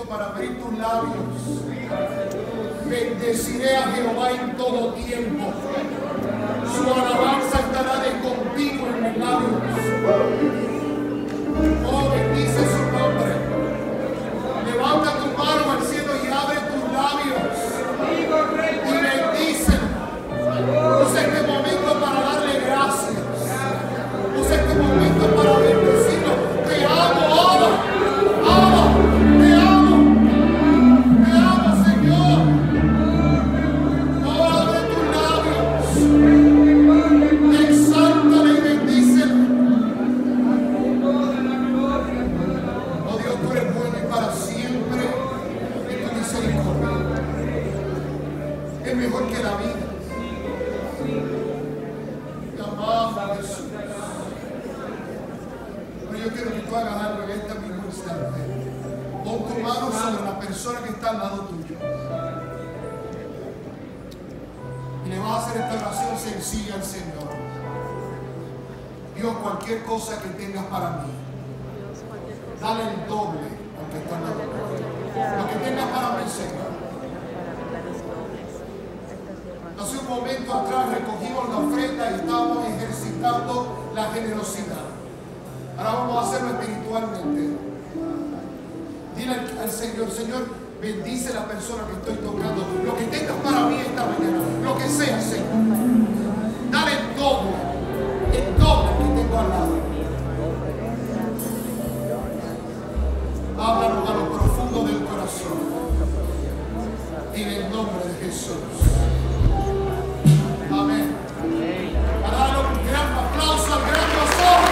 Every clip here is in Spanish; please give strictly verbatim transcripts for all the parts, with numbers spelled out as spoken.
para abrir tus labios. Bendeciré a Jehová en todo tiempo. Su alabanza estará de continuo en mis labios. Oh, bendice su nombre. Levanta tu mano al cielo y abre tus labios. Y bendícelo. Usa este momento para darle gracias. Usa este momento para bendecirlo. Te amo, Abba. Abba, te amo. Te amo, Señor. Oh, abre tus labios. Exáltale y bendícelo. Oh, Dios, tú eres bueno y para siempre en tu misericordia. Es mejor que la vida. Te amamos, Jesús. Pero yo quiero que tú hagas algo en este mismo instante. Pon tu mano sobre la persona que está al lado tuyo. Y le vas a hacer esta oración sencilla al Señor. Dios, cualquier cosa que tengas para mí, dale el doble al que está al lado tuyo. Lo que tengas para mí, Señor. Hace un momento atrás recogimos la ofrenda y estábamos ejercitando la generosidad. Ahora vamos a hacerlo espiritualmente. Dile al, al Señor, Señor, bendice a la persona que estoy tocando. Lo que tengas para mí esta mañana, lo que sea, Señor. Dale el doble, el doble que tengo al lado. Háblanos a lo profundo del corazón. En el nombre de Jesús. Amén. Para darle un gran aplauso al gran pastor.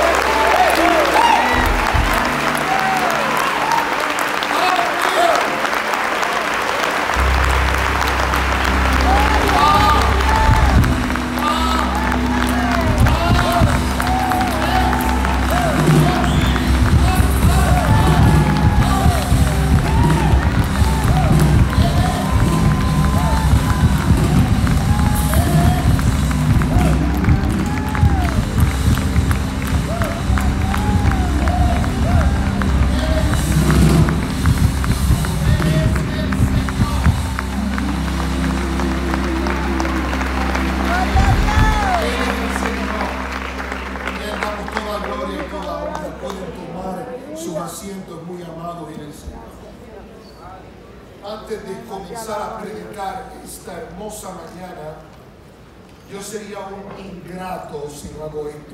Antes de comenzar a predicar esta hermosa mañana, yo sería un ingrato si no hago esto.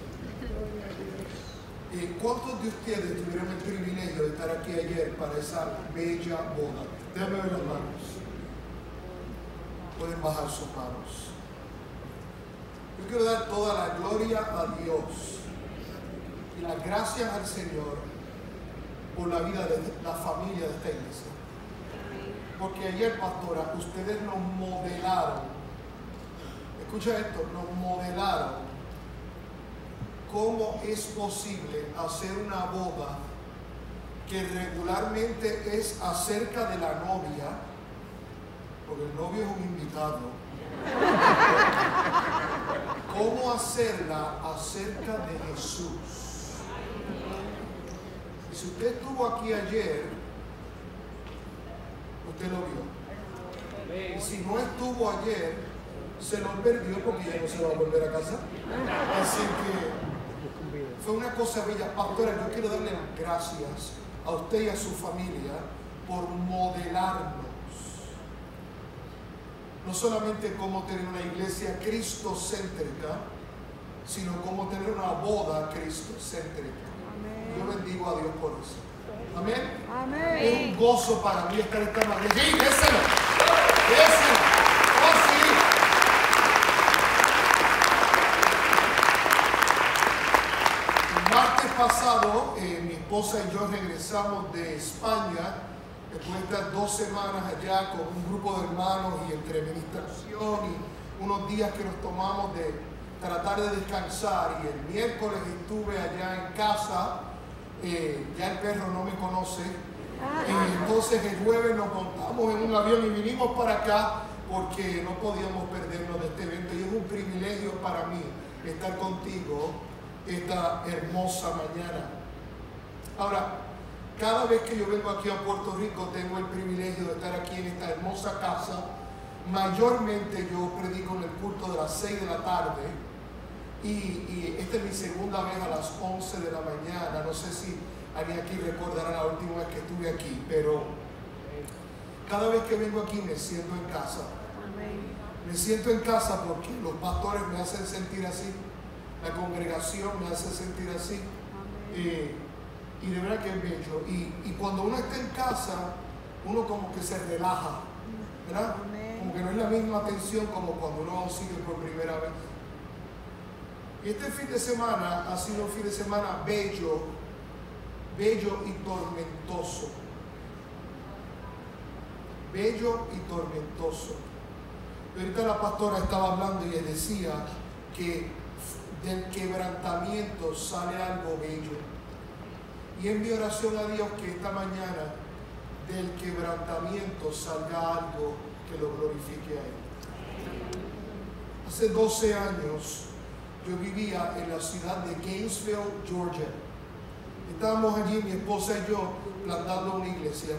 Eh, ¿Cuántos de ustedes tuvieron el privilegio de estar aquí ayer para esa bella boda? Déjame ver las manos. Pueden bajar sus manos. Yo quiero dar toda la gloria a Dios y las gracias al Señor por la vida de la familia de esta iglesia. Porque ayer, pastora, ustedes nos modelaron, escucha esto, nos modelaron cómo es posible hacer una boda que regularmente es acerca de la novia, porque el novio es un invitado. ¿Cómo hacerla acerca de Jesús? Y si usted estuvo aquí ayer, usted lo vio. Y si no estuvo ayer, se lo perdió porque ya no se va a volver a casa. Así que fue una cosa bella. Pastora, yo quiero darle las gracias a usted y a su familia por modelarnos. No solamente cómo tener una iglesia cristocéntrica, sino cómo tener una boda cristocéntrica. Yo bendigo a Dios por eso. Amén. Amén. Es un gozo para mí estar esta mañana. ¡Sí, déselo! ¡Déselo! ¡Oh, sí! El martes pasado, eh, mi esposa y yo regresamos de España después de estas dos semanas allá con un grupo de hermanos y entre administración y unos días que nos tomamos de tratar de descansar. Y el miércoles estuve allá en casa. Eh, ya el perro no me conoce, eh, entonces el jueves nos montamos en un avión y vinimos para acá porque no podíamos perdernos de este evento y es un privilegio para mí estar contigo esta hermosa mañana. Ahora, cada vez que yo vengo aquí a Puerto Rico tengo el privilegio de estar aquí en esta hermosa casa. Mayormente yo predico en el culto de las seis de la tarde y, y esta es mi segunda vez a las once de la mañana. No sé si alguien aquí recordará la última vez que estuve aquí, pero cada vez que vengo aquí me siento en casa. Me siento en casa porque los pastores me hacen sentir así, la congregación me hace sentir así. Eh, y de verdad que es bello. Y, y cuando uno está en casa, uno como que se relaja, ¿verdad? Como que no es la misma tensión como cuando uno va a un sitio por primera vez. Y este fin de semana ha sido un fin de semana bello, bello y tormentoso. Bello y tormentoso. Y ahorita la pastora estaba hablando y le decía que del quebrantamiento sale algo bello. Y en mi oración a Dios que esta mañana del quebrantamiento salga algo que lo glorifique a Él. Hace doce años yo vivía en la ciudad de Gainesville, Georgia. Estábamos allí, mi esposa y yo, plantando una iglesia.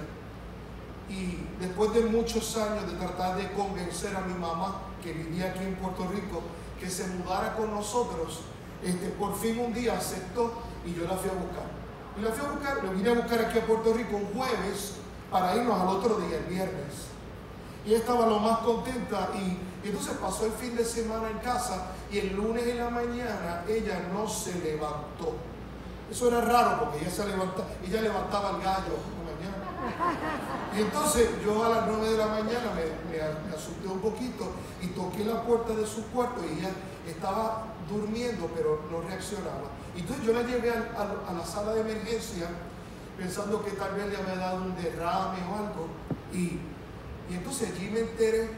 Y después de muchos años de tratar de convencer a mi mamá, que vivía aquí en Puerto Rico, que se mudara con nosotros, este, por fin un día aceptó y yo la fui a buscar. Y la fui a buscar, me vine a buscar aquí a Puerto Rico un jueves para irnos al otro día, el viernes. Y ella estaba lo más contenta y, y entonces pasó el fin de semana en casa y el lunes en la mañana ella no se levantó. Eso era raro porque ella se levantaba, ella levantaba el gallo por la mañana. Y entonces yo a las nueve de la mañana me, me, me asusté un poquito y toqué la puerta de su cuarto y ella estaba durmiendo pero no reaccionaba. Entonces yo la llevé a, a, a la sala de emergencia pensando que tal vez le había dado un derrame o algo. Y, y entonces allí me enteré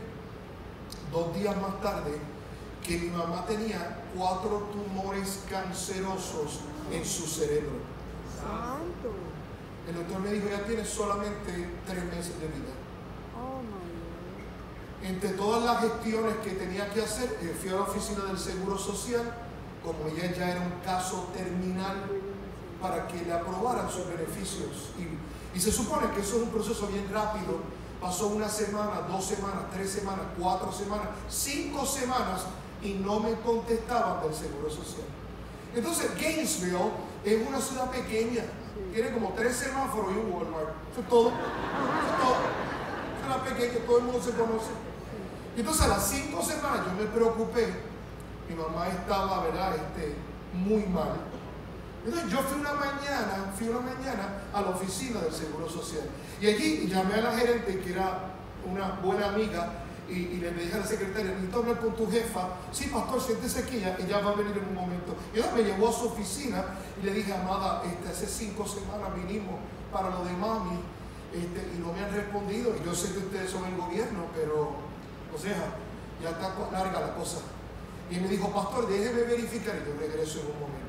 dos días más tarde que mi mamá tenía cuatro tumores cancerosos en su cerebro. Santo. El doctor me dijo, ya tiene solamente tres meses de vida. Oh, my God. Entre todas las gestiones que tenía que hacer, eh, fui a la oficina del Seguro Social, como ella ya era un caso terminal, para que le aprobaran sus beneficios. Y, y se supone que eso es un proceso bien rápido. Pasó una semana, dos semanas, tres semanas, cuatro semanas, cinco semanas y no me contestaban del Seguro Social. Entonces Gainesville es una ciudad pequeña, tiene como tres semáforos y un Walmart. Eso es todo. Eso es todo. Es una pequeña, todo el mundo se conoce. Entonces a las cinco semanas yo me preocupé. Mi mamá estaba, ¿verdad? Este, muy mal. Entonces yo fui una mañana, fui una mañana a la oficina del Seguro Social. Y allí llamé a la gerente, que era una buena amiga, y, y le dije a la secretaria, necesito hablar con tu jefa. Sí, pastor, siéntese aquí, ella, ella va a venir en un momento. Y ella me llevó a su oficina y le dije, amada, este, hace cinco semanas vinimos para lo de mami, este, y no me han respondido. Y yo sé que ustedes son el gobierno, pero, o sea, ya está larga la cosa. Y me dijo, pastor, déjeme verificar, y yo regreso en un momento.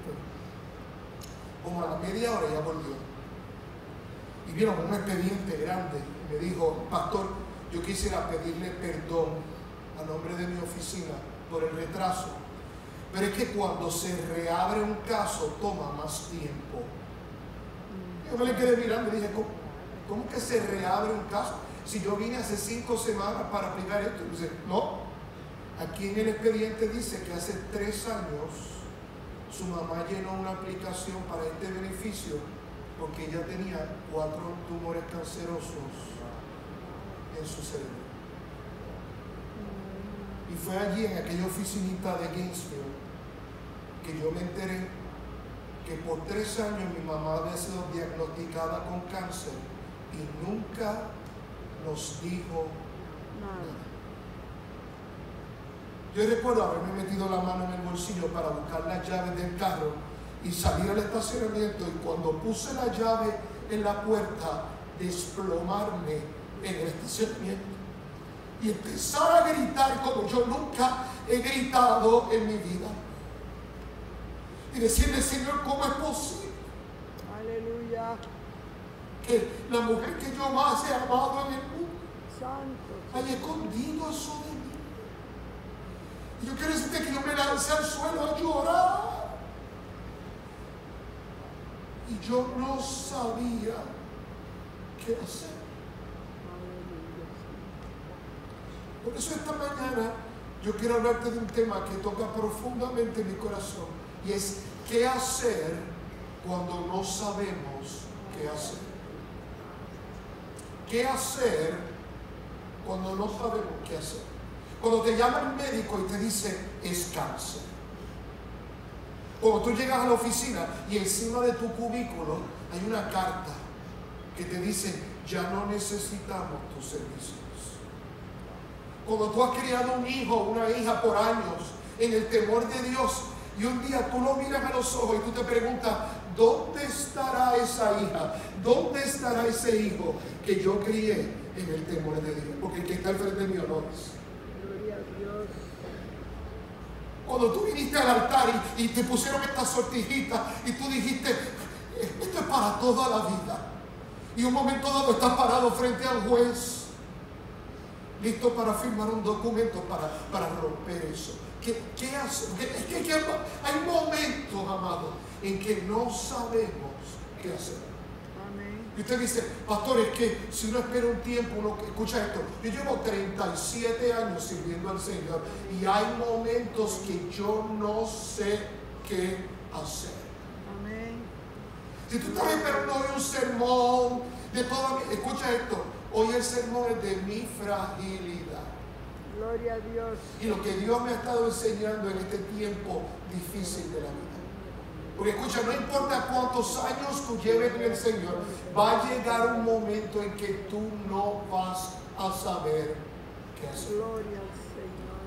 Como a la media hora ya volvió. Y vieron un expediente grande. Y me dijo, pastor, yo quisiera pedirle perdón a nombre de mi oficina por el retraso. Pero es que cuando se reabre un caso toma más tiempo. Yo me le quedé mirando y dije, ¿cómo, cómo que se reabre un caso? Si yo vine hace cinco semanas para aplicar esto. Y dice, no. Aquí en el expediente dice que hace tres años su mamá llenó una aplicación para este beneficio porque ella tenía cuatro tumores cancerosos en su cerebro. Y fue allí en aquella oficinita de Gainesville que yo me enteré que por tres años mi mamá había sido diagnosticada con cáncer y nunca nos dijo nada. Yo recuerdo haberme metido la mano en el bolsillo para buscar las llaves del carro y salir al estacionamiento, y cuando puse la llave en la puerta, desplomarme en el estacionamiento y empezar a gritar como yo nunca he gritado en mi vida y decirle, Señor, ¿cómo es posible? Aleluya. Que la mujer que yo más he amado en el mundo Santo. haya escondido eso de mí. Y yo quiero decirte que yo me lancé al suelo a llorar. Y yo no sabía qué hacer. Por eso esta mañana yo quiero hablarte de un tema que toca profundamente mi corazón, y es qué hacer cuando no sabemos qué hacer. ¿Qué hacer cuando no sabemos qué hacer? Cuando te llama el médico y te dice es cáncer. Cuando tú llegas a la oficina y encima de tu cubículo hay una carta que te dice ya no necesitamos tus servicios. Cuando tú has criado un hijo o una hija por años en el temor de Dios y un día tú lo miras a los ojos y tú te preguntas, ¿dónde estará esa hija? ¿Dónde estará ese hijo que yo crié en el temor de Dios? Porque el que está al frente mío no es. Gloria a Dios. Cuando tú viniste al altar y, y te pusieron esta sortijita y tú dijiste, esto es para toda la vida. Y un momento dado estás parado frente al juez, listo para firmar un documento para, para romper eso. ¿Qué, qué hace? Es que, que hay momentos, amados, en que no sabemos qué hacer. Amén. Y usted dice, pastor, es que si uno espera un tiempo, uno escucha esto. Yo llevo treinta y siete años sirviendo al Señor y hay momentos que yo no sé qué hacer. Amén. Si tú estás esperando hoy un sermón de toda mi... Escucha esto. Hoy el sermón es de mi fragilidad. Gloria a Dios. Y lo que Dios me ha estado enseñando en este tiempo difícil de la vida. Porque escucha, no importa cuántos años tú lleves en el Señor, va a llegar un momento en que tú no vas a saber qué hacer. Gloria al Señor.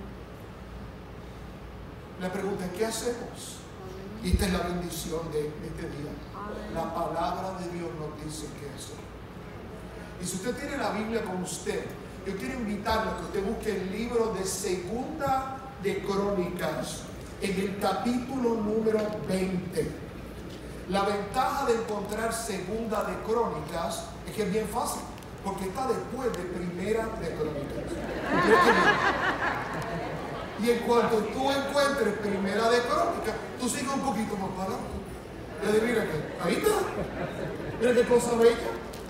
La pregunta es, ¿qué hacemos? Amén. Y esta es la bendición de, de este día. Amén. La palabra de Dios nos dice qué hacer. Y si usted tiene la Biblia con usted, yo quiero invitarlo a que usted busque el libro de Segunda de Crónicas, en el capítulo número veinte. La ventaja de encontrar Segunda de Crónicas es que es bien fácil, porque está después de Primera de Crónicas. Y en cuanto tú encuentres Primera de Crónicas, tú sigues un poquito más para adelante. Y adivina qué, ahí está. Mira qué cosa bella.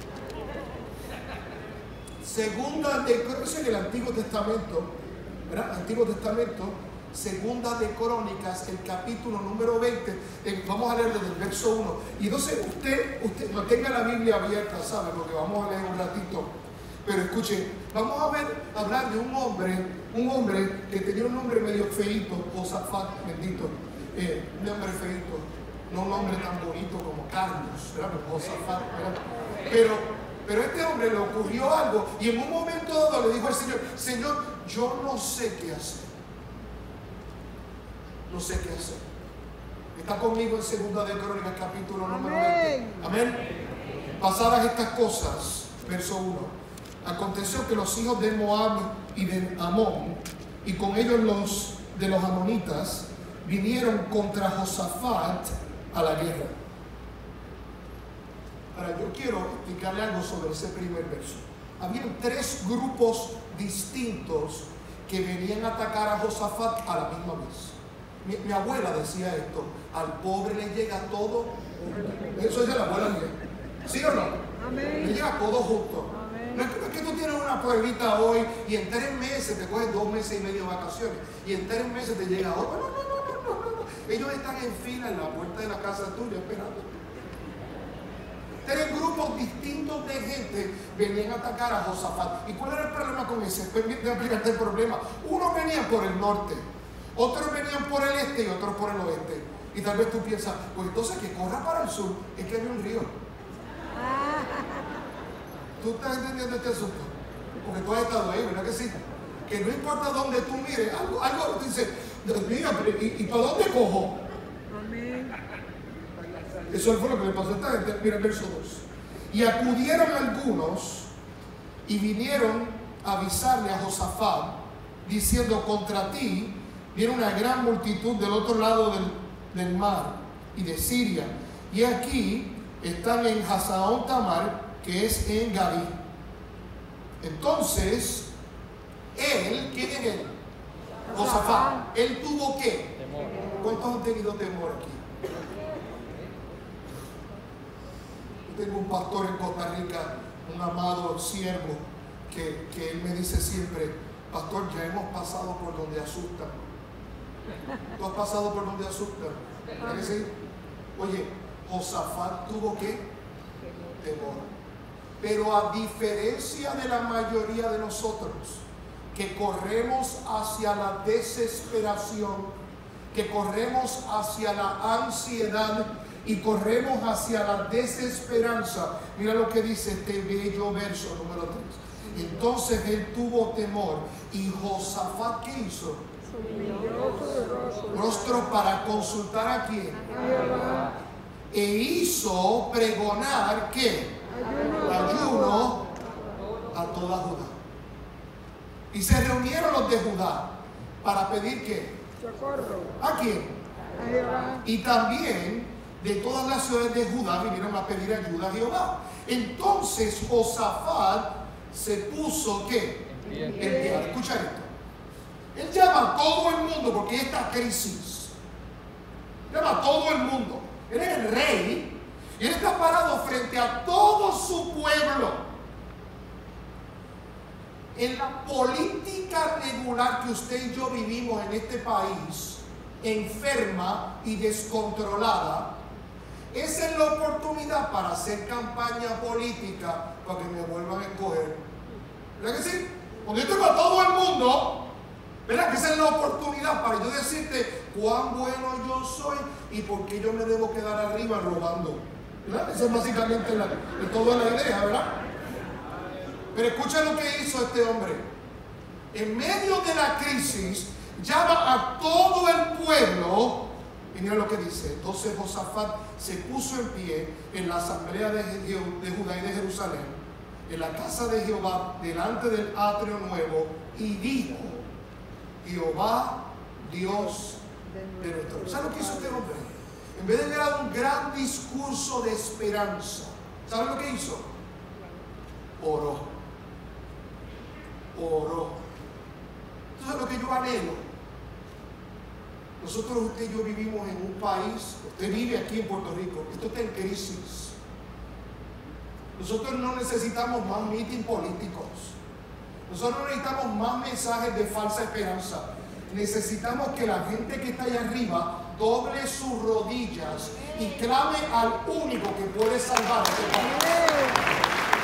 Segunda de Crónicas, en el Antiguo Testamento, ¿verdad? Antiguo Testamento, Segunda de Crónicas, el capítulo número veinte, eh, vamos a leer desde el verso uno. Y entonces usted, usted mantenga la Biblia abierta, ¿sabe? Porque vamos a leer un ratito. Pero escuche, vamos a ver, hablar de un hombre, un hombre que tenía un nombre medio feíto, Josafat, bendito, eh, un nombre feíto, no un nombre tan bonito como Carlos, ¿verdad? Josafat, ¿verdad? Pero... Pero a este hombre le ocurrió algo y en un momento dado le dijo al Señor, Señor, yo no sé qué hacer. No sé qué hacer. Está conmigo en Segunda de Crónicas, capítulo número veinte. Amén. Pasadas estas cosas, verso uno. Aconteció que los hijos de Moab y de Amón, y con ellos los de los amonitas, vinieron contra Josafat a la guerra. Ahora, yo quiero explicarle algo sobre ese primer verso. Había tres grupos distintos que venían a atacar a Josafat a la misma vez. Mi, mi abuela decía esto, al pobre le llega todo. Eso es de la abuela mía. ¿Sí o no? Amén. Le llega todo junto. Amén. No es, que, no es que tú tienes una pruebita hoy y en tres meses te coges dos meses y medio de vacaciones y en tres meses te llega otro. No, no, no, no, no, no. Ellos están en fila en la puerta de la casa tuya esperando. Tres grupos distintos de gente venían a atacar a Josafat. ¿Y cuál era el problema con ese? Permíteme explicarte el problema. Unos venían por el norte, otros venían por el este y otros por el oeste. Y tal vez tú piensas, pues entonces que corra para el sur, es que hay un río. ¿Tú estás entendiendo este asunto? Porque tú has estado ahí, ¿verdad que sí? Que no importa dónde tú mires, algo, algo te dice, mira, ¿y, y para dónde cojo? Amén. Eso fue lo que le pasó a esta gente. Mira el verso dos. Y acudieron algunos y vinieron a avisarle a Josafat, diciendo, contra ti viene una gran multitud del otro lado del, del mar y de Siria. Y aquí están en Hazaón Tamar, que es en Garí. Entonces, él, ¿quién es él? Josafat. Él tuvo ¿qué? Temor. ¿Cuántos han tenido temor aquí? Tengo un pastor en Costa Rica un amado siervo que, que él me dice siempre, pastor, ya hemos pasado por donde asustan. ¿Tú has pasado por donde asustan? ¿Verdad que sí? Oye, Josafat tuvo ¿qué? Temor. Pero a diferencia de la mayoría de nosotros, que corremos hacia la desesperación, que corremos hacia la ansiedad y corremos hacia la desesperanza, mira lo que dice este bello verso número tres. Entonces él tuvo temor y Josafat, ¿qué hizo? Rostro para consultar a quién. E hizo pregonar ¿qué? Ayuno a toda Judá. Y se reunieron los de Judá para pedir ¿qué? ¿A quién? A Jehová. Y también de todas las ciudades de Judá vinieron a pedir ayuda a Jehová. Entonces Josafat se puso ¿qué? En pie. Escucha esto. Él llama a todo el mundo porque esta crisis. Llama a todo el mundo. Él es el rey. Y él está parado frente a todo su pueblo. En la política regular que usted y yo vivimos en este país, enferma y descontrolada, esa es la oportunidad para hacer campaña política para que me vuelvan a escoger. ¿Verdad que sí? Cuando yo tengo a todo el mundo, ¿verdad que esa es la oportunidad para yo decirte cuán bueno yo soy y por qué yo me debo quedar arriba robando? ¿Verdad? Esa es básicamente la, de toda la idea, ¿verdad? Pero escucha lo que hizo este hombre. En medio de la crisis, llama a todo el pueblo. Y mira lo que dice. Entonces Josafat se puso en pie en la asamblea de, de Judá y de Jerusalén, en la casa de Jehová, delante del atrio nuevo, y dijo: Jehová, Dios de nuestro Dios. ¿Sabes lo que hizo este hombre? En vez de dar un gran discurso de esperanza, ¿sabes lo que hizo? Oró. Oró. ¿Sabes lo que yo anhelo? Nosotros, usted y yo vivimos en un país, usted vive aquí en Puerto Rico, esto está en crisis. Nosotros no necesitamos más meeting políticos. Nosotros no necesitamos más mensajes de falsa esperanza. Necesitamos que la gente que está allá arriba doble sus rodillas y clame al único que puede salvar a este país.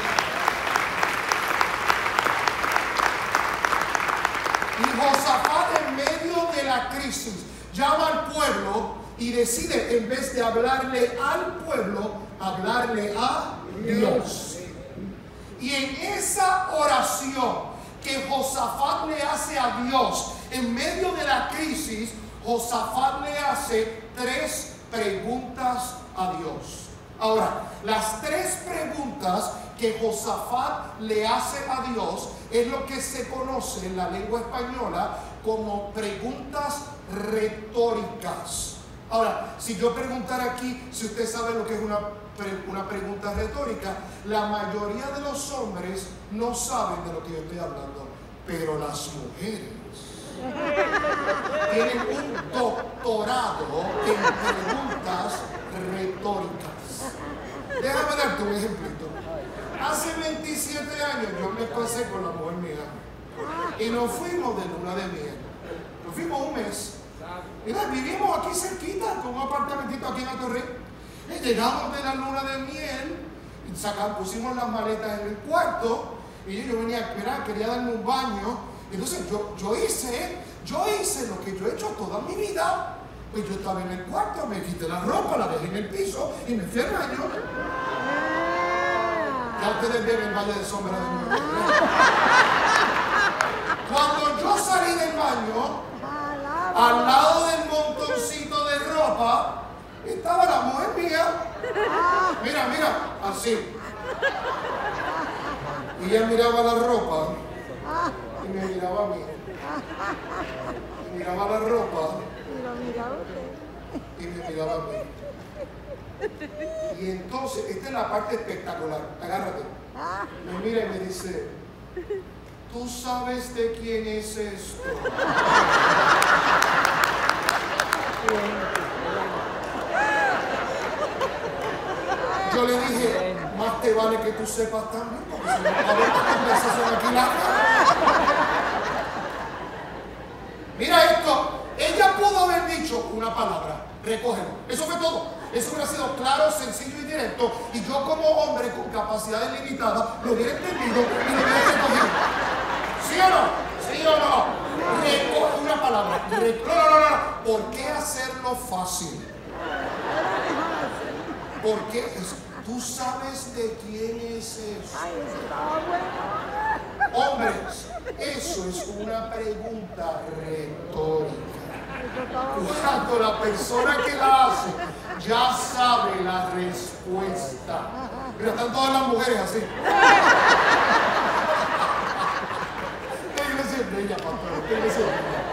Y Josafat, en medio de la crisis, llama al pueblo y decide, en vez de hablarle al pueblo, hablarle a Dios. Y en esa oración que Josafat le hace a Dios, en medio de la crisis, Josafat le hace tres preguntas a Dios. Ahora, las tres preguntas que Josafat le hace a Dios es lo que se conoce en la lengua española como preguntas retóricas. Ahora, si yo preguntara aquí, si usted sabe lo que es una, una pregunta retórica, la mayoría de los hombres no saben de lo que yo estoy hablando, pero las mujeres tienen un doctorado en preguntas retóricas. Déjame darte un ejemplito. Hace veintisiete años yo me casé con la mujer mía y nos fuimos de luna de miel. Nos fuimos un mes. Mira, vivimos aquí cerquita, con un apartamentito aquí en la Torre. Y llegamos de la luna de miel, y sacamos, pusimos las maletas en el cuarto, y yo, yo venía, mira, quería darme un baño. Entonces yo, yo hice, yo hice lo que yo he hecho toda mi vida. Pues yo estaba en el cuarto, me quité la ropa, la dejé en el piso y me fui al baño. Ya ustedes ven el valle de sombra de muerte. Cuando yo salí del baño, al lado del montoncito de ropa, estaba la mujer mía. Mira, mira, así. Y ella miraba la ropa y me miraba a mí. Miraba la ropa y me miraba a mí. Y entonces, esta es la parte espectacular. Agárrate. Me mira y me dice: ¿tú sabes de quién es esto? Yo le dije: más te se vale que tú sepas también, porque si no va a haber una conversación aquí larga. Mira esto, ella pudo haber dicho una palabra, recógelo. Eso fue todo. Eso hubiera sido claro, sencillo y directo. Y yo como hombre con capacidades limitadas lo hubiera entendido y lo hubiera recogido. ¿Sí o no? ¿Sí o no? Recoge una palabra. Reco no, no, no, no. ¿Por qué hacerlo fácil? Porque es, tú sabes de quién es eso. Ay, eso estaba bueno. Hombres, eso es una pregunta retórica. Eso estaba bueno. Cuando la persona que la hace ya sabe la respuesta. Mira, están todas las mujeres así. Esta iglesia es bella, pastor. Esta iglesia es bella.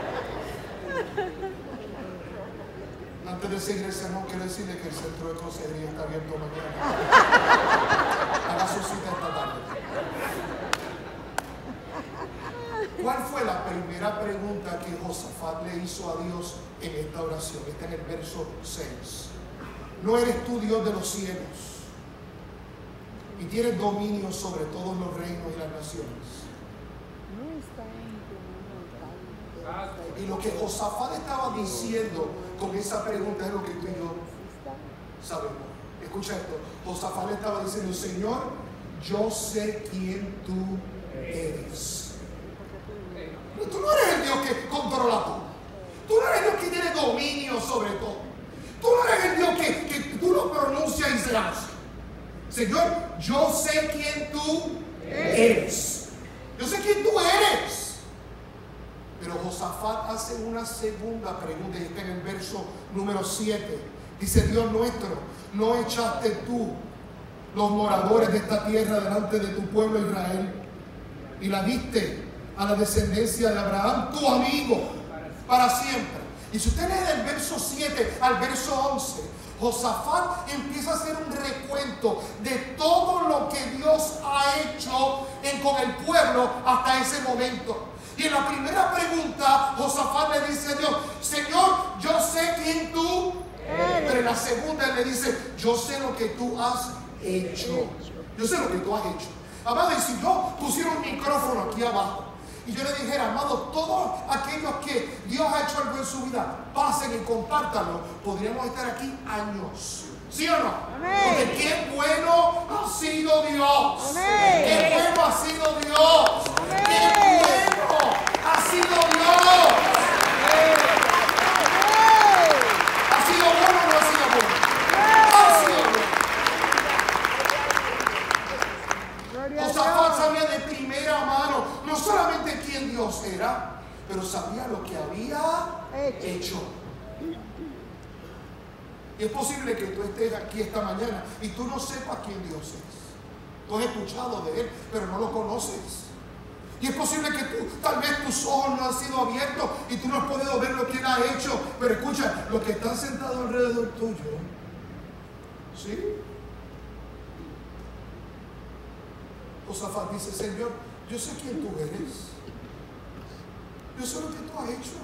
Antes de seguir ese no quiero decirle que el centro de consejería está abierto mañana. Haga su cita esta tarde. ¿Cuál fue la primera pregunta que Josafat le hizo a Dios en esta oración? Está en el verso seis. ¿No eres tú Dios de los cielos y tienes dominio sobre todos los reinos y las naciones? Y lo que Josafat estaba diciendo con esa pregunta es lo que tú y yo sabemos. Escucha esto. Josafat le estaba diciendo: Señor, yo sé quién tú eres. Pero tú no eres el Dios que controla todo. Tú no eres el Dios que tiene dominio sobre todo. Tú no eres el Dios que, que tú lo pronuncias y se hace. Señor, yo sé quién tú eres. Yo sé quién tú eres. Pero Josafat hace una segunda pregunta y está en el verso número siete. Dice: Dios nuestro, ¿no echaste tú los moradores de esta tierra delante de tu pueblo Israel y la diste a la descendencia de Abraham, tu amigo, para siempre? Y si usted lee del verso siete al verso once, Josafat empieza a hacer un recuento de todo lo que Dios ha hecho en, con el pueblo hasta ese momento. Y en la primera pregunta, Josafat le dice a Dios: Señor, yo sé quién tú eres. Pero en la segunda él le dice: yo sé lo que tú has hecho. Yo sé lo que tú has hecho. Amado, y si yo pusiera un micrófono aquí abajo y yo le dijera: amado, todos aquellos que Dios ha hecho algo en su vida, pasen y compártanlo, podríamos estar aquí años. ¿Sí o no? Amén. Porque qué bueno ha sido Dios. Amén. Qué bueno ha sido Dios. Amén. Qué bueno ha sido Dios. ¿Ha sido bueno o no ha sido bueno? Ha sido bueno. Gloria a Josafat Dios. sabía de primera mano no solamente quién Dios era, pero sabía lo que había Hecho. hecho. Y es posible que tú estés aquí esta mañana y tú no sepas quién Dios es. Tú has escuchado de Él, pero no lo conoces. Y es posible que tú, tal vez tus ojos no han sido abiertos y tú no has podido ver lo que Él ha hecho. Pero escucha, los que están sentados alrededor tuyo, ¿sí? Josafat dice: Señor, yo sé quién tú eres. Yo sé lo que tú has hecho.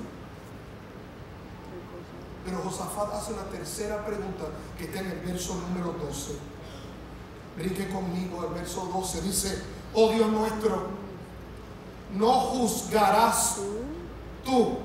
Pero Josafat hace una tercera pregunta que está en el verso número doce. Brinque conmigo al verso doce. Dice: oh Dios nuestro, no juzgarás tú,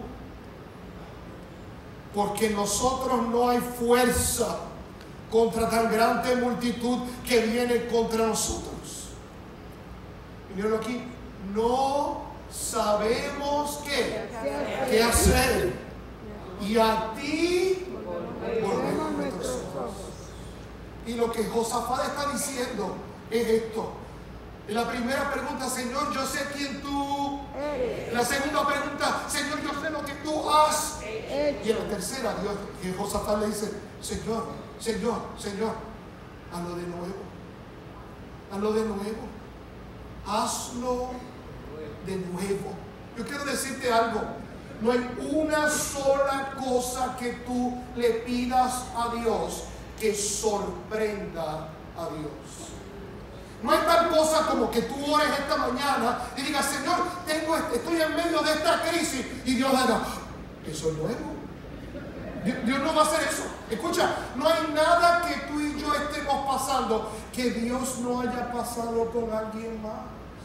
porque nosotros no hay fuerza contra tan grande multitud que viene contra nosotros. Y mírenlo aquí: no sabemos qué, qué hacer. Y a ti volvemos nuestros ojos. Y lo que Josafat está diciendo es esto. En la primera pregunta: Señor, yo sé quién tú eres. En la segunda pregunta: Señor, yo sé lo que tú has hecho. Y en la tercera, Dios, que Josafat le dice: Señor, Señor, Señor, hazlo de nuevo. Hazlo de nuevo. Hazlo de nuevo. Yo quiero decirte algo. No hay una sola cosa que tú le pidas a Dios que sorprenda a Dios. No hay tal cosa como que tú ores esta mañana y digas: Señor, tengo este, estoy en medio de esta crisis, y Dios haga: eso es nuevo. Dios, Dios no va a hacer eso. Escucha, no hay nada que tú y yo estemos pasando que Dios no haya pasado con alguien más.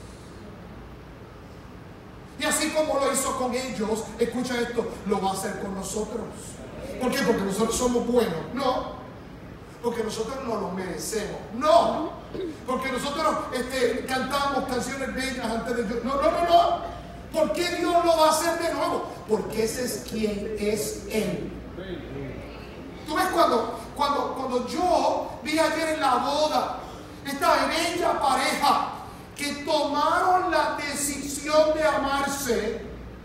Y así como lo hizo con ellos, escucha esto, lo va a hacer con nosotros. ¿Por qué? Porque nosotros somos buenos. No. Porque nosotros no lo merecemos. No. Porque nosotros este, cantamos canciones bellas antes de Dios. No, no, no, no. ¿Por qué Dios lo va a hacer de nuevo? Porque ese es quien es Él. Tú ves cuando, cuando, cuando yo vi ayer en la boda esta bella pareja que tomaron la decisión de amarse.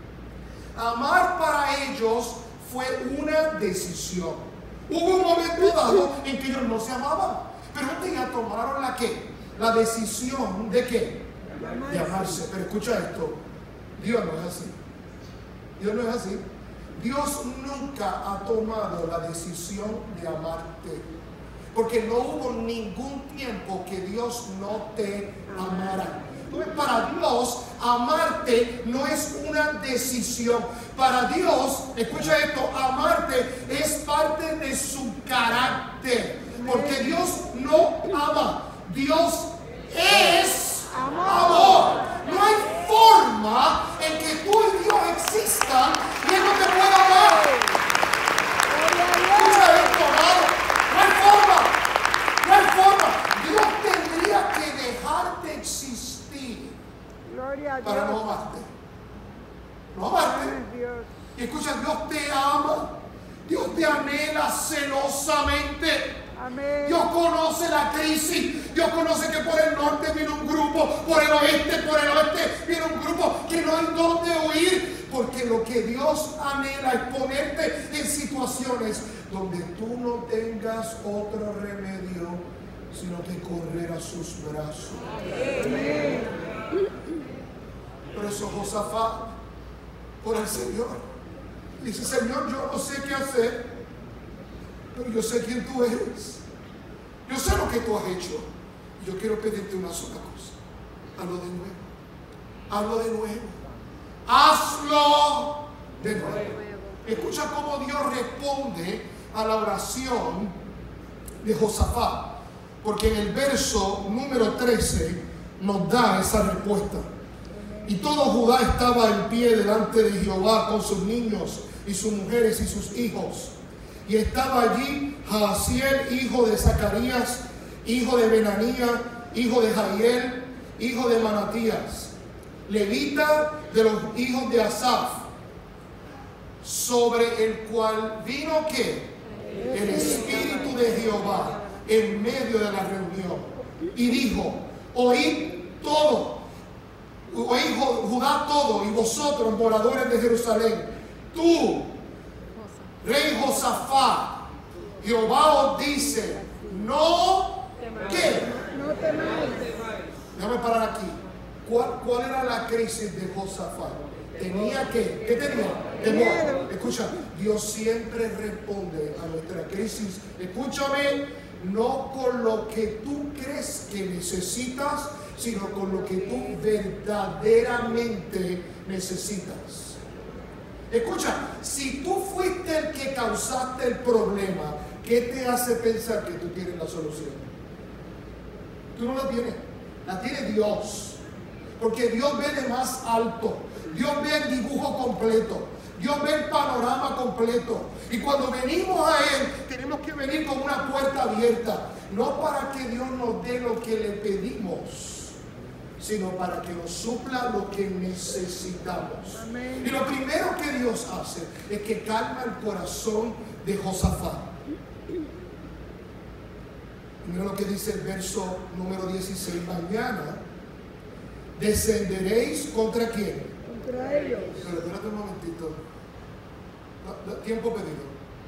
Amar para ellos fue una decisión. Hubo un momento dado en que ellos no se amaban, pero un día tomaron la qué, la decisión de qué, de amarse. Pero escucha esto, Dios no es así. Dios no es así. Dios nunca ha tomado la decisión de amarte, porque no hubo ningún tiempo que Dios no te amara. Para Dios, amarte no es una decisión. Para Dios, escucha esto, amarte es parte de su carácter. Porque Dios no ama, Dios es amor. No hay forma en que tú y Dios existan y Él no te pueda amar. Escucha esto, amado. No hay forma. No hay forma. Dios tendría que dejar de existir para no amarte. No amarte. Y escucha, Dios te ama. Dios te anhela celosamente. Amén. Dios conoce la crisis. Dios conoce que por el norte viene un grupo, por el oeste, por el oeste viene un grupo que no hay dónde huir. Porque lo que Dios anhela es ponerte en situaciones donde tú no tengas otro remedio sino que correr a sus brazos. Amén. Por eso Josafat, por el Señor, dice: Señor, yo no sé qué hacer, pero yo sé quién tú eres. Yo sé lo que tú has hecho. Yo quiero pedirte una sola cosa. Hazlo de nuevo. Hazlo de nuevo. Hazlo de nuevo. Escucha cómo Dios responde a la oración de Josafat. Porque en el verso número trece nos da esa respuesta. Y todo Judá estaba en pie delante de Jehová con sus niños y sus mujeres y sus hijos. Y estaba allí Jaasiel, hijo de Zacarías, hijo de Benanía, hijo de Jahiel, hijo de Manatías, levita de los hijos de Asaf, sobre el cual vino ¿qué? El Espíritu de Jehová en medio de la reunión. Y dijo: oíd todo, oíd Judá todo, y vosotros moradores de Jerusalén, tú, rey Josafat, Jehová os dice: no, ¿qué? No temáis. Déjame parar aquí. ¿Cuál, ¿Cuál era la crisis de Josafat? Tenía que, ¿qué tenía? Temor. Escucha, Dios siempre responde a nuestra crisis. Escúchame, no con lo que tú crees que necesitas, sino con lo que tú verdaderamente necesitas. Escucha, si tú fuiste el que causaste el problema, ¿qué te hace pensar que tú tienes la solución? Tú no la tienes, la tiene Dios. Porque Dios ve de más alto. Dios ve el dibujo completo. Dios ve el panorama completo. Y cuando venimos a Él, tenemos que venir con una puerta abierta. No para que Dios nos dé lo que le pedimos, sino para que nos supla lo que necesitamos. Amén. Y lo primero que Dios hace es que calma el corazón de Josafat. Mira lo que dice el verso número dieciséis. Mañana descenderéis contra quién. Contra ellos. Pero espérate un momentito. Tiempo pedido.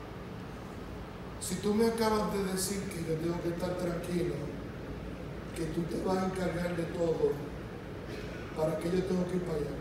Si tú me acabas de decir que yo tengo que estar tranquilo, que tú te vas a encargar de todo, ¿para qué yo tengo que ir para allá?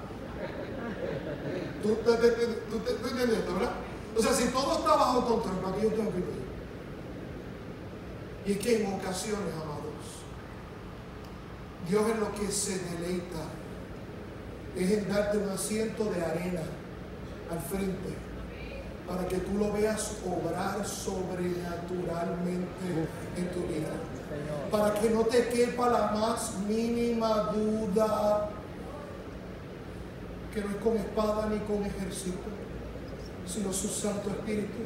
¿Tú te, te, te, tú te, estás entendiendo, verdad? O sea, si todo está bajo control, ¿para qué yo tengo que ir para allá? Y es que en ocasiones, amados, Dios en lo que se deleita es en darte un asiento de arena al frente para que tú lo veas obrar sobrenaturalmente en tu vida. Para que no te quepa la más mínima duda que no es con espada ni con ejército, sino su Santo Espíritu.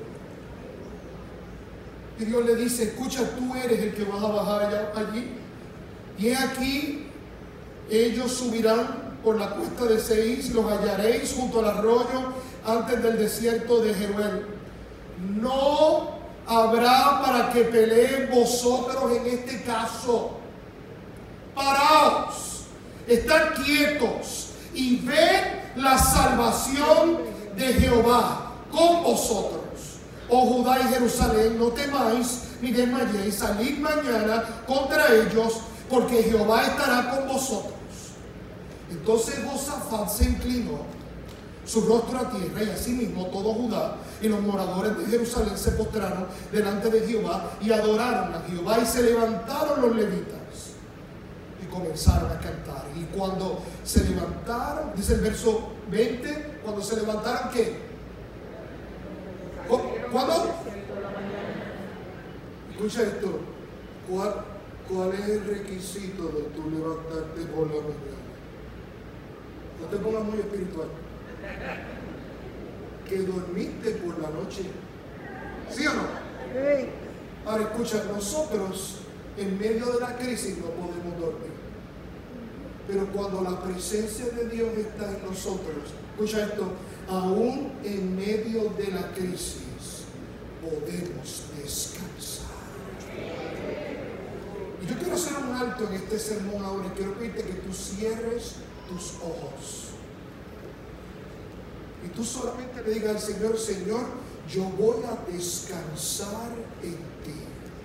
Y Dios le dice, escucha, tú eres el que vas a bajar allá, allí. Y he aquí, ellos subirán por la cuesta de Seís, los hallaréis junto al arroyo antes del desierto de Jeruel. No habrá para que peleen vosotros en este caso. Paraos, estad quietos y ved la salvación de Jehová con vosotros. Oh Judá y Jerusalén, no temáis ni desmayéis, salid mañana contra ellos, porque Jehová estará con vosotros. Entonces Josafat se inclinó su rostro a tierra, y asimismo todo Judá y los moradores de Jerusalén se postraron delante de Jehová y adoraron a Jehová, y se levantaron los levitas y comenzaron a cantar. Y cuando se levantaron, dice el verso veinte, cuando se levantaron, ¿qué? ¿Cuándo? Escucha esto. ¿Cuál, ¿Cuál es el requisito de tu levantarte por la mañana? No te pongas muy espiritual. Que dormiste por la noche. ¿Sí o no? Sí. Ahora escucha, nosotros en medio de la crisis no podemos dormir. Pero cuando la presencia de Dios está en nosotros, escucha esto, aún en medio de la crisis podemos descansar. Y yo quiero hacer un alto en este sermón ahora y quiero pedirte que tú cierres tus ojos. Y tú solamente le digas al Señor, Señor, yo voy a descansar en ti.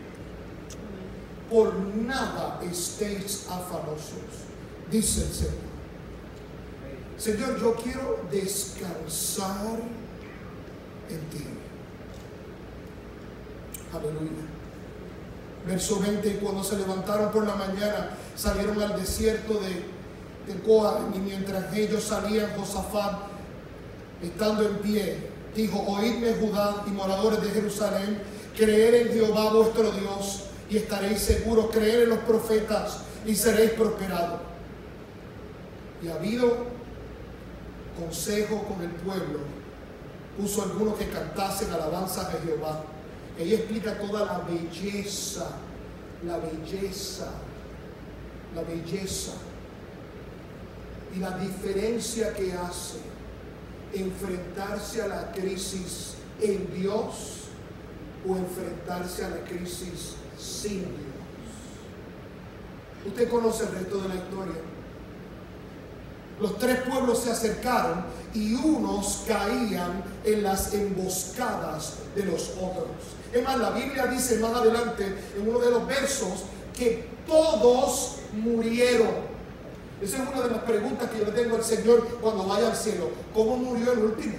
Por nada estéis afanosos, dice el Señor. Señor, yo quiero descansar en ti. Aleluya. Verso veinte, y cuando se levantaron por la mañana, salieron al desierto de Tecoa, y mientras ellos salían, Josafat, estando en pie, dijo, oídme Judá y moradores de Jerusalén, creed en Jehová vuestro Dios y estaréis seguros, creed en los profetas y seréis prosperados. Y habido consejo con el pueblo, puso algunos que cantasen alabanzas de Jehová. Ella explica toda la belleza, la belleza, la belleza y la diferencia que hace enfrentarse a la crisis en Dios o enfrentarse a la crisis sin Dios. Usted conoce el resto de la historia. Los tres pueblos se acercaron y unos caían en las emboscadas de los otros. Es más, la Biblia dice más adelante en uno de los versos que todos murieron. Esa es una de las preguntas que yo le tengo al Señor cuando vaya al cielo. ¿Cómo murió el último?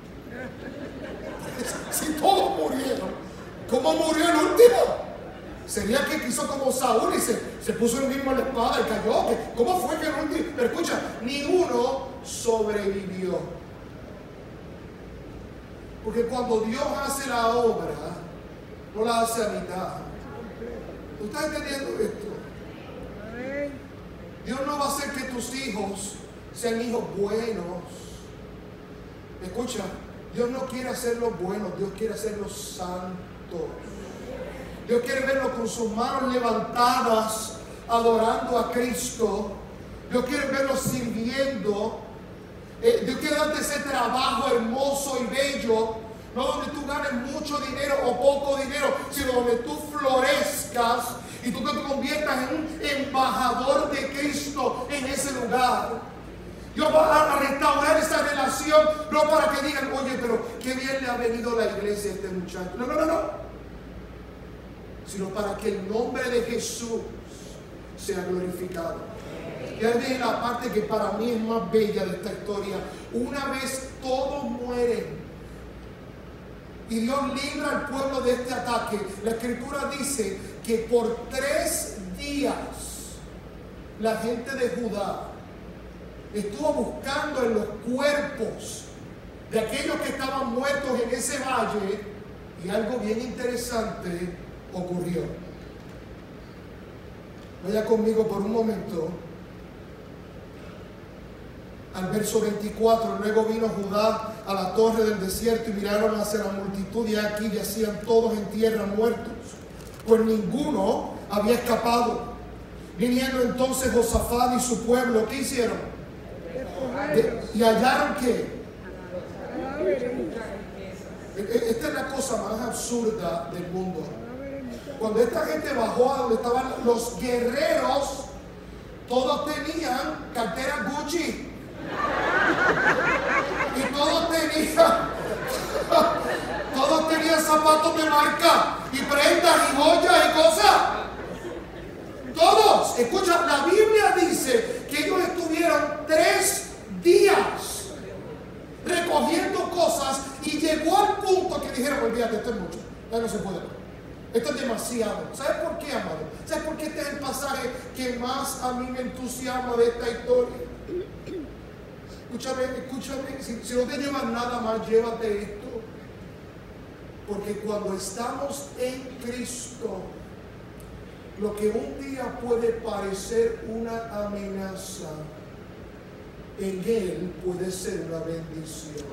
Si todos murieron, ¿cómo murió el último? Sería que quiso como Saúl y se, se puso el mismo en la espada y cayó. ¿Cómo fue que el último? Pero escucha, ninguno sobrevivió. Porque cuando Dios hace la obra, no la hace a mitad. ¿Tú estás entendiendo esto? Dios no va a hacer que tus hijos sean hijos buenos. Escucha, Dios no quiere hacerlos buenos, Dios quiere hacerlos santos. Dios quiere verlos con sus manos levantadas, adorando a Cristo. Dios quiere verlos sirviendo. Eh, Dios quiere darte ese trabajo hermoso y bello, no donde tú ganes mucho dinero o poco dinero, sino donde tú florezcas y tú te conviertas en un embajador de Cristo en ese lugar. Dios va a restaurar esa relación, no para que digan, oye, pero qué bien le ha venido la iglesia a este muchacho. No, no, no, no. Sino para que el nombre de Jesús sea glorificado. Y ahí viene la parte que para mí es más bella de esta historia. Una vez todos mueren y Dios libra al pueblo de este ataque, la Escritura dice que por tres días la gente de Judá estuvo buscando en los cuerpos de aquellos que estaban muertos en ese valle, y algo bien interesante ocurrió. Vaya conmigo por un momento al verso veinticuatro. Luego vino Judá a la torre del desierto y miraron hacia la multitud, y aquí yacían todos en tierra muertos, pues ninguno había escapado. Viniendo entonces Josafat y su pueblo, ¿qué hicieron? De, ¿Y hallaron qué? Esta es la cosa más absurda del mundo. Cuando esta gente bajó a donde estaban los guerreros, todos tenían carteras Gucci. Y todos tenían, todos tenían zapatos de marca, y prendas, y joyas, y cosas. Todos. Escucha, la Biblia dice que ellos estuvieron tres días recogiendo cosas, y llegó al punto que dijeron: olvídate, esto es mucho, ya no se puede más. Esto es demasiado. ¿Sabes por qué, amado? ¿Sabes por qué este es el pasaje que más a mí me entusiasma de esta historia? Escúchame, escúchame, si, si no te llevas nada más, llévate esto. Porque cuando estamos en Cristo, lo que un día puede parecer una amenaza, en Él puede ser una bendición.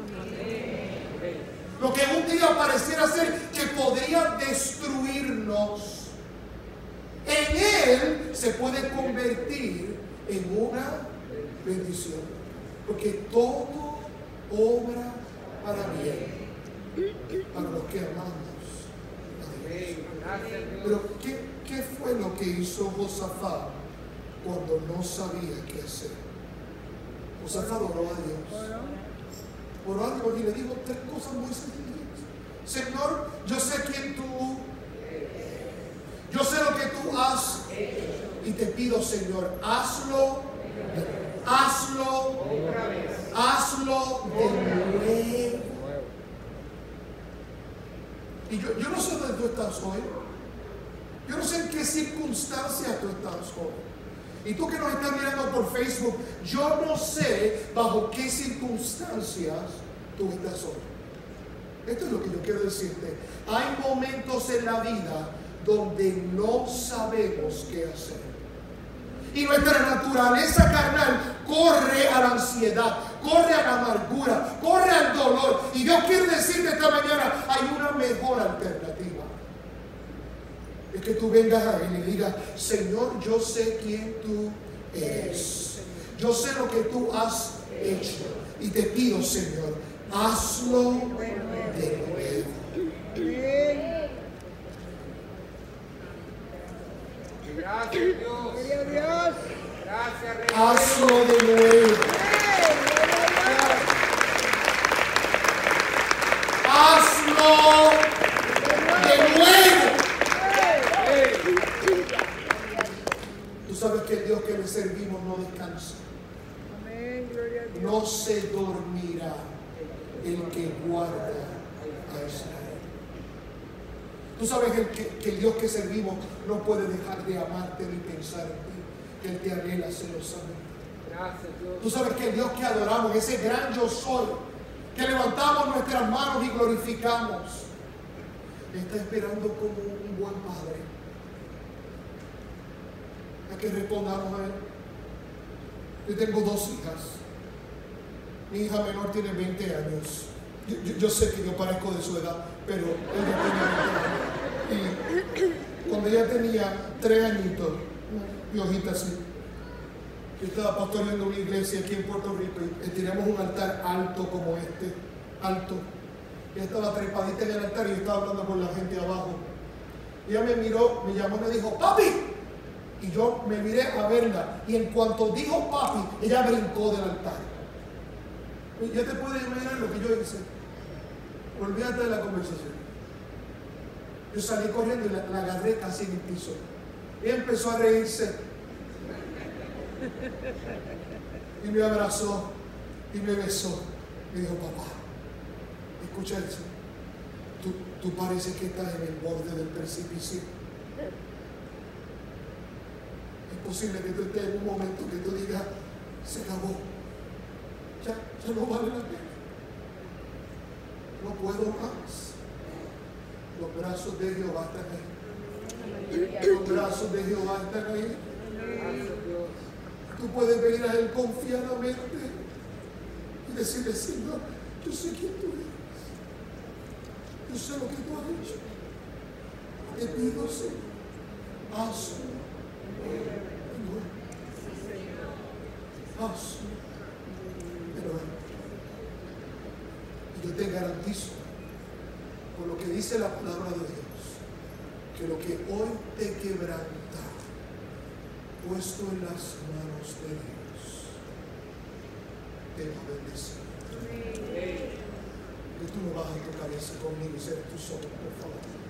Lo que un día pareciera ser que podría destruirnos, en Él se puede convertir en una bendición. Porque todo obra para bien, para los que amamos a Dios. Pero ¿qué, qué fue lo que hizo Josafat cuando no sabía qué hacer? Josafat oró a Dios. Oró a Dios y le dijo tres cosas muy sencillas. Señor, yo sé quién tú, yo sé lo que tú has, y te pido, Señor, hazlo, hazlo, hazlo de nuevo. Y yo, yo no sé dónde tú estás hoy. Yo no sé en qué circunstancias tú estás hoy. Y tú que nos estás mirando por Facebook, yo no sé bajo qué circunstancias tú estás hoy. Esto es lo que yo quiero decirte. Hay momentos en la vida donde no sabemos qué hacer. Y nuestra naturaleza carnal corre a la ansiedad, corre a la amargura, corre al dolor. Y Dios quiere decirte esta mañana, hay una mejor alternativa. Es que tú vengas a Él y le digas: Señor, yo sé quién tú eres. Yo sé lo que tú has hecho. Y te pido, Señor, hazlo de nuevo. Gracias, Dios. Dios. Gracias, Rey. Hazlo de nuevo. Hazlo de nuevo. Tú sabes que el Dios que le servimos no descansa. Amén, gloria a Dios. No se dormirá el que guarda a Israel. Tú sabes el que, que el Dios que servimos no puede dejar de amarte ni pensar en ti, que Él te anhela celosamente. Gracias, Dios. Tú sabes que el Dios que adoramos, ese gran yo soy, que levantamos nuestras manos y glorificamos, está esperando como un buen padre a que respondamos a Él. Yo tengo dos hijas. Mi hija menor tiene veinte años. Yo, yo, yo sé que yo parezco de su edad, pero ella tiene veinte años. Y cuando ella tenía tres añitos, piojita así, yo estaba pastoreando una iglesia aquí en Puerto Rico y teníamos un altar alto como este, alto. Ella estaba trepadita en el altar y yo estaba hablando con la gente abajo. Ella me miró, me llamó y me dijo: ¡Papi! Y yo me miré a verla, y en cuanto dijo papi, ella brincó del altar. Y ya te puedes imaginar lo que yo hice. Olvídate de la conversación. Yo salí corriendo y la, la agarré casi en el piso. Ella empezó a reírse. Y me abrazó y me besó. Me dijo: papá, escucha eso. Tú, tú pareces que estás en el borde del precipicio. Es posible que tú estés en un momento que tú digas: se acabó, ya, ya no vale la pena. no puedo más. Los brazos de Jehová están ahí. Los brazos de Jehová están ahí. Gracias, Dios. Tú puedes venir a Él confiadamente y decirle, Señor, yo sé quién tú eres. Yo sé lo que tú has hecho. Te pido, Señor, hazlo. Hazlo. Pero yo te garantizo, por lo que dice la palabra de Dios, que lo que hoy te quebranta, puesto en las manos de Dios, te va a bendecir. Que tú no bajes tu cabeza conmigo y cierres tus ojos, por favor.